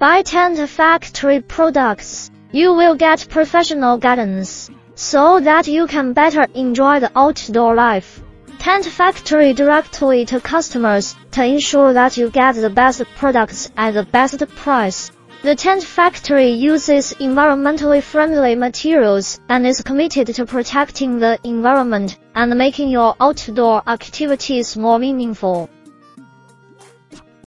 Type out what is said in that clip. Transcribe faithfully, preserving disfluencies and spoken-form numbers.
Buy Tent Factory products. You will get professional guidance, so that you can better enjoy the outdoor life. Tent Factory directly to customers to ensure that you get the best products at the best price. The Tent Factory uses environmentally friendly materials and is committed to protecting the environment and making your outdoor activities more meaningful.